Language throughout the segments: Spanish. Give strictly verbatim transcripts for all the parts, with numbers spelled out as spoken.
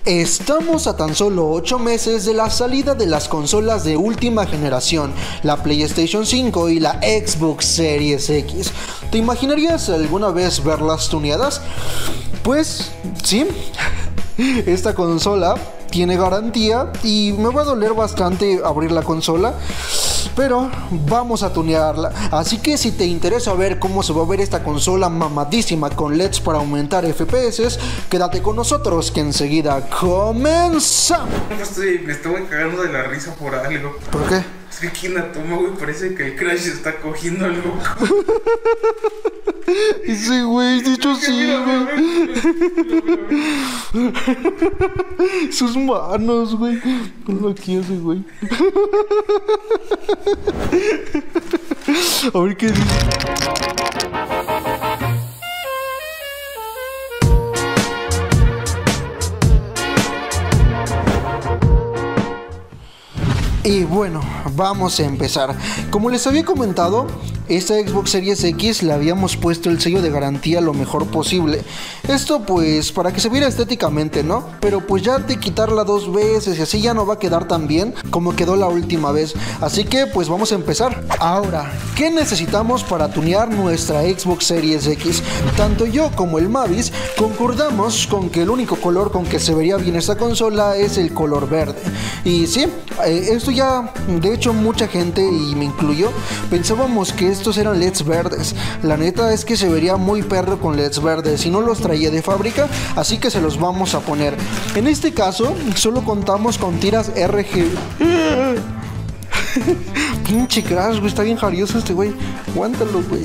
Estamos a tan solo ocho meses de la salida de las consolas de última generación, la PlayStation cinco y la Xbox Series X. ¿Te imaginarías alguna vez verlas tuneadas? Pues sí, esta consola tiene garantía y me va a doler bastante abrir la consola, pero vamos a tunearla. Así que si te interesa ver cómo se va a ver esta consola mamadísima con L E Ds para aumentar F P S, quédate con nosotros que enseguida comenzamos. Estoy, me estoy cagando de la risa por algo. ¿Por qué? Es que aquí en la toma, güey, parece que el Crash está cogiendo algo. Sí, güey, de hecho sí, güey. Sus manos, güey. Aquí ese, güey. A ver qué dice. Y bueno, vamos a empezar. Como les había comentado, esta Xbox Series X le habíamos puesto el sello de garantía lo mejor posible. Esto pues para que se viera estéticamente, ¿no? Pero pues ya de quitarla dos veces y así ya no va a quedar tan bien como quedó la última vez. Así que pues vamos a empezar. Ahora, ¿qué necesitamos para tunear nuestra Xbox Series X? Tanto yo como el Mavis concordamos con que el único color con que se vería bien esta consola es el color verde. Y sí, eh, esto ya, de hecho mucha gente, y me incluyo, pensábamos que estos eran L E Ds verdes. La neta es que se vería muy perro con L E Ds verdes y no los traía de fábrica, así que se los vamos a poner. En este caso, solo contamos con tiras R G B. Pinche Crash, güey, está bien jarioso este güey. Aguántalo, güey.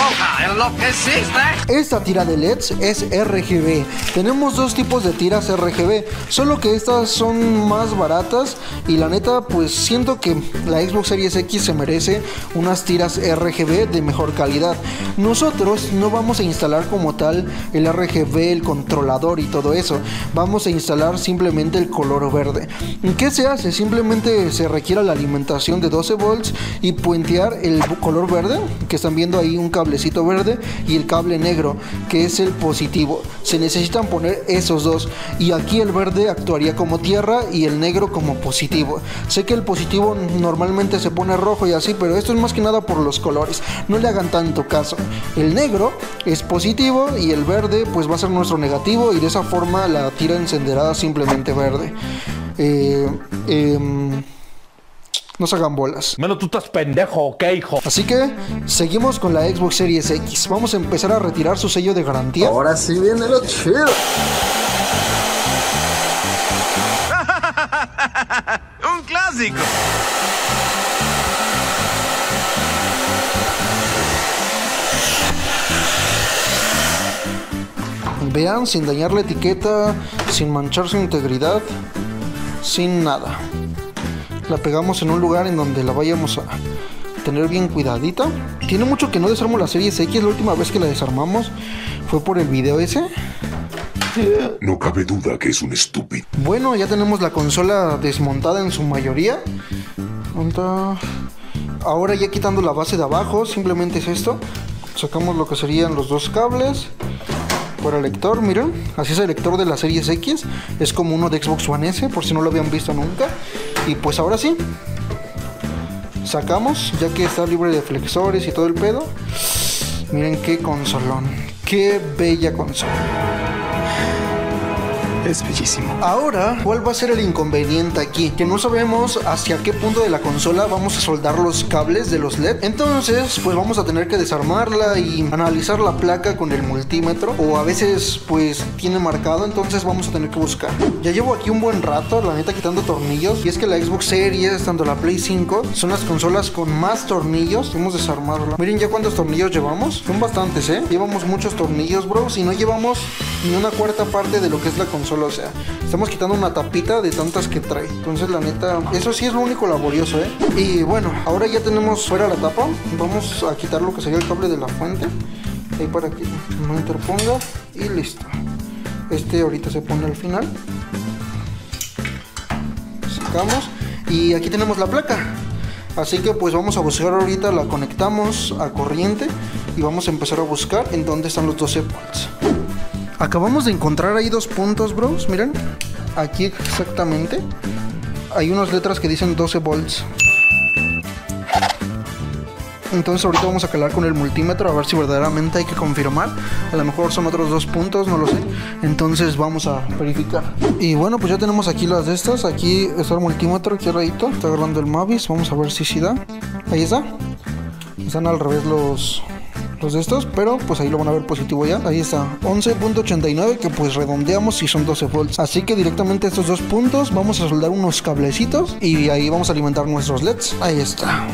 Esta tira de L E Ds es R G B. Tenemos dos tipos de tiras R G B, solo que estas son más baratas y la neta pues siento que la Xbox Series X se merece unas tiras R G B de mejor calidad. Nosotros no vamos a instalar como tal el R G B, el controlador y todo eso. Vamos a instalar simplemente el color verde. ¿Qué se hace? Simplemente se requiere la alimentación de doce volts y puentear el color verde, que están viendo ahí un cablecito verde, y el cable negro, que es el positivo. Se necesitan poner esos dos, y aquí el verde actuaría como tierra y el negro como positivo. Sé que el positivo normalmente se pone rojo y así, pero esto es más que nada por los colores, no le hagan tanto caso. El negro es positivo y el verde pues va a ser nuestro negativo, y de esa forma la tira encenderá simplemente verde. eh, eh No se hagan bolas. Menos tú estás pendejo, ¿ok, hijo? Así que seguimos con la Xbox Series X. Vamos a empezar a retirar su sello de garantía. Ahora sí viene lo chido. Un clásico. Vean, sin dañar la etiqueta, sin manchar su integridad, sin nada. La pegamos en un lugar en donde la vayamos a tener bien cuidadita. Tiene mucho que no desarmo la Series X. La última vez que la desarmamos fue por el video ese. No cabe duda que es un estúpido. Bueno, ya tenemos la consola desmontada en su mayoría. Ahora ya quitando la base de abajo, simplemente es esto. Sacamos lo que serían los dos cables. Para el lector, miren, así es el lector de la Series X. Es como uno de Xbox One S, por si no lo habían visto nunca. Y pues ahora sí, sacamos, ya que está libre de flexores y todo el pedo. Miren qué consolón, qué bella consola. Es bellísimo. Ahora, ¿cuál va a ser el inconveniente aquí? Que no sabemos hacia qué punto de la consola vamos a soldar los cables de los L E D. Entonces, pues vamos a tener que desarmarla y analizar la placa con el multímetro. O a veces, pues, tiene marcado, entonces vamos a tener que buscar. Ya llevo aquí un buen rato, la neta, quitando tornillos. Y es que la Xbox Series, tanto la Play cinco, son las consolas con más tornillos. Vamos a desarmarla. Miren ya cuántos tornillos llevamos. Son bastantes, ¿eh? Llevamos muchos tornillos, bros, y no llevamos ni una cuarta parte de lo que es la consola. O sea, estamos quitando una tapita de tantas que trae. Entonces la neta, eso sí es lo único laborioso, ¿eh? Y bueno, ahora ya tenemos fuera la tapa. Vamos a quitar lo que sería el cable de la fuente, ahí para que no interponga. Y listo. Este ahorita se pone al final. Sacamos. Y aquí tenemos la placa. Así que pues vamos a buscar ahorita, la conectamos a corriente y vamos a empezar a buscar en dónde están los doce volts. Acabamos de encontrar ahí dos puntos, bros, miren. aquí exactamente hay unas letras que dicen doce volts. Entonces ahorita vamos a calar con el multímetro a ver si verdaderamente hay que confirmar. A lo mejor son otros dos puntos, no lo sé. Entonces vamos a verificar. Y bueno, pues ya tenemos aquí las de estas. Aquí está el multímetro, aquí al ladito. Está agarrando el Mavis. Vamos a ver si sí da. Ahí está. Están al revés los, los de estos, pero pues ahí lo van a ver positivo ya. Ahí está, once punto ochenta y nueve, que pues redondeamos y son doce volts. Así que directamente a estos dos puntos vamos a soldar unos cablecitos y ahí vamos a alimentar nuestros L E Ds. Ahí está.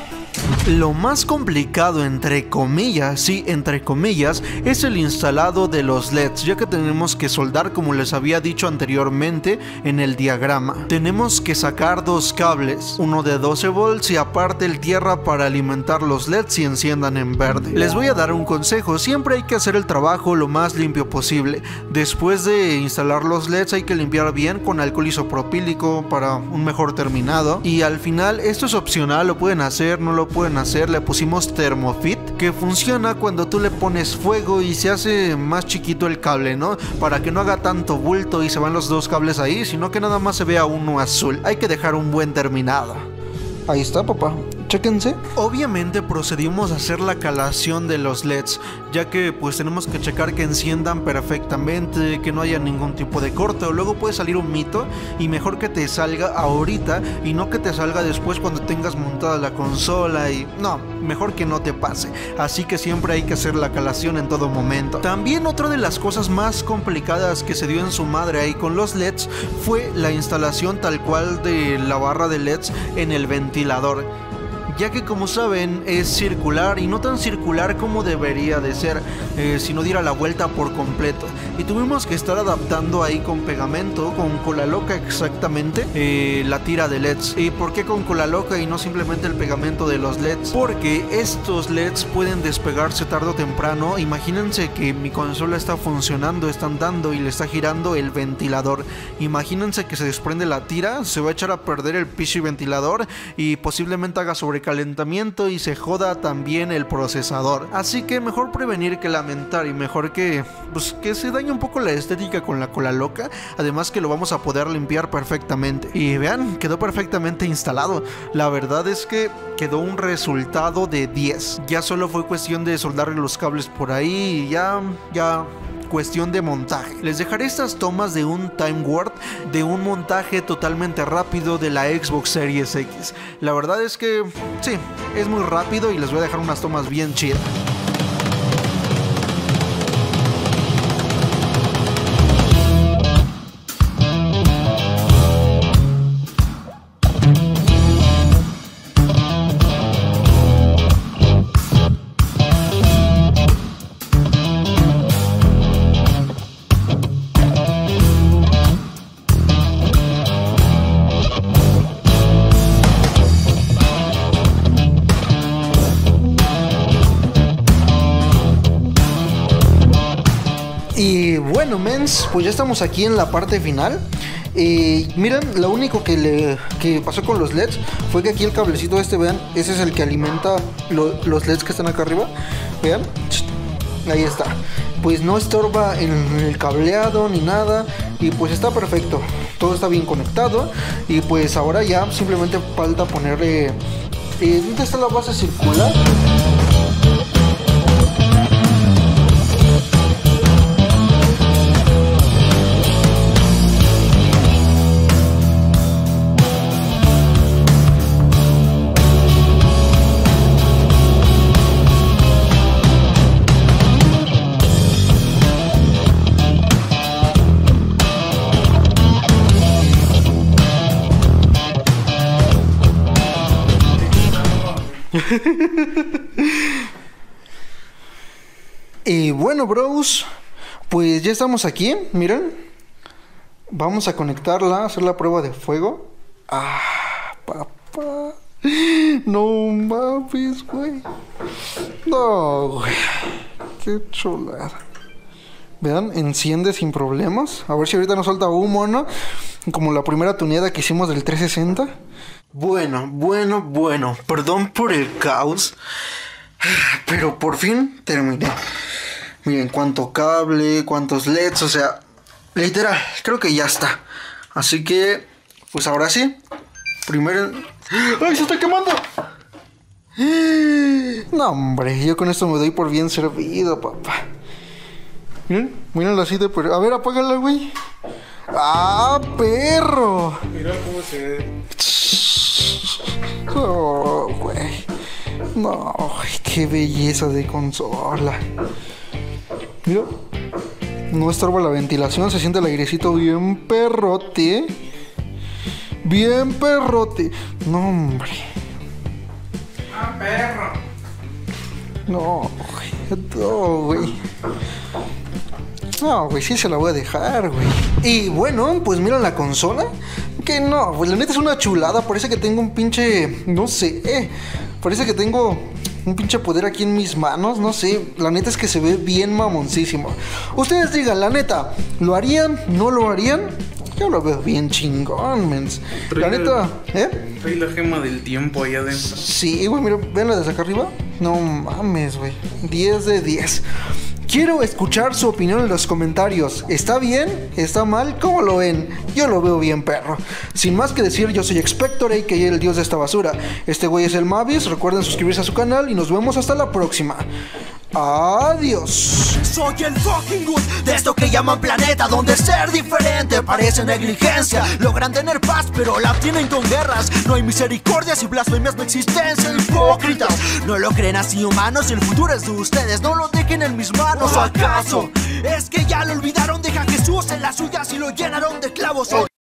Lo más complicado, entre comillas, sí, entre comillas, es el instalado de los L E Ds, ya que tenemos que soldar, como les había dicho anteriormente en el diagrama. Tenemos que sacar dos cables, uno de doce volts y aparte el tierra para alimentar los L E Ds y enciendan en verde. Les voy a dar un consejo, siempre hay que hacer el trabajo lo más limpio posible. Después de instalar los L E Ds hay que limpiar bien con alcohol isopropílico para un mejor terminado. Y al final, esto es opcional, lo pueden hacer, no lo pueden hacer. Le pusimos Thermofit, que funciona cuando tú le pones fuego y se hace más chiquito el cable, ¿no? Para que no haga tanto bulto y se van los dos cables ahí, sino que nada más se vea uno azul. Hay que dejar un buen terminado. Ahí está, papá. Chéquense. Obviamente procedimos a hacer la calación de los L E Ds, ya que pues tenemos que checar que enciendan perfectamente, que no haya ningún tipo de corte, o luego puede salir un mito y mejor que te salga ahorita y no que te salga después cuando tengas montada la consola y no, mejor que no te pase. Así que siempre hay que hacer la calación en todo momento. También otra de las cosas más complicadas que se dio en su madre ahí con los L E Ds fue la instalación tal cual de la barra de L E Ds en el ventilador, ya que como saben es circular y no tan circular como debería de ser, eh, sino diera la vuelta por completo, y tuvimos que estar adaptando ahí con pegamento, con cola loca exactamente, eh, la tira de L E Ds. ¿Y por qué con cola loca y no simplemente el pegamento de los L E Ds? Porque estos L E Ds pueden despegarse tarde o temprano. Imagínense que mi consola está funcionando, está andando y le está girando el ventilador. Imagínense que se desprende la tira, se va a echar a perder el pinche ventilador y posiblemente haga sobre calentamiento y se joda también el procesador. Así que mejor prevenir que lamentar, y mejor que pues que se dañe un poco la estética con la cola loca, además que lo vamos a poder limpiar perfectamente. Y vean, quedó perfectamente instalado. La verdad es que quedó un resultado de diez. Ya solo fue cuestión de soldar los cables por ahí y ya ya cuestión de montaje. Les dejaré estas tomas de un time warp, de un montaje totalmente rápido de la Xbox Series X. La verdad es que sí, es muy rápido y les voy a dejar unas tomas bien chidas. Y bueno, mens, pues ya estamos aquí en la parte final. Y miren, lo único que le que pasó con los L E Ds fue que aquí el cablecito este, vean, ese es el que alimenta lo, los L E Ds que están acá arriba. Vean, ahí está. Pues no estorba en el cableado ni nada. Y pues está perfecto, todo está bien conectado. Y pues ahora ya simplemente falta ponerle eh, ¿dónde está la base circular? Y bueno, bros, pues ya estamos aquí, miren. Vamos a conectarla, a hacer la prueba de fuego. Ah, papá. No mames, güey. No, güey. Qué chulada. Vean, enciende sin problemas. A ver si ahorita nos suelta humo, ¿no? Como la primera tuneada que hicimos del trescientos sesenta. Bueno, bueno, bueno. Perdón por el caos, pero por fin terminé. Miren cuánto cable, cuántos L E Ds, o sea, literal, creo que ya está. Así que, pues ahora sí. Primero... ¡Ay, se está quemando! No, hombre, yo con esto me doy por bien servido, papá. Miren, miren así de... A ver, apágala, güey. ¡Ah, perro! Mira cómo se ve. Oh, güey. No, qué belleza de consola. Mira. No estorba la ventilación, se siente el airecito bien perrote. Bien perrote. No, hombre. Ah, perro. No, güey. No, güey. No, güey, sí se la voy a dejar, güey. Y bueno, pues miren la consola. Que no, pues la neta es una chulada. Parece que tengo un pinche... No sé. Eh, parece que tengo un pinche poder aquí en mis manos. No sé. La neta es que se ve bien mamoncísimo. Ustedes digan, la neta, ¿lo harían? ¿No lo harían? Yo lo veo bien chingón, mens. La neta, ¿eh? Trae la gema del tiempo allá adentro. Sí, güey, mira, ¿ven desde acá arriba? No mames, güey. diez de diez. Quiero escuchar su opinión en los comentarios. ¿Está bien? ¿Está mal? ¿Cómo lo ven? Yo lo veo bien, perro. Sin más que decir, yo soy Expector, a k a el dios de esta basura. Este güey es el Mavis. Recuerden suscribirse a su canal y nos vemos hasta la próxima. Adiós. Soy el fucking good de esto que llaman planeta, donde ser diferente parece negligencia. Logran tener paz, pero la tienen con guerras. No hay misericordias y blasfemias, no existencia. Hipócritas, no lo creen así, humanos. El futuro es de ustedes, no lo dejen en mis manos. ¿O acaso es que ya lo olvidaron? Deja a Jesús en las suyas y lo llenaron de clavos.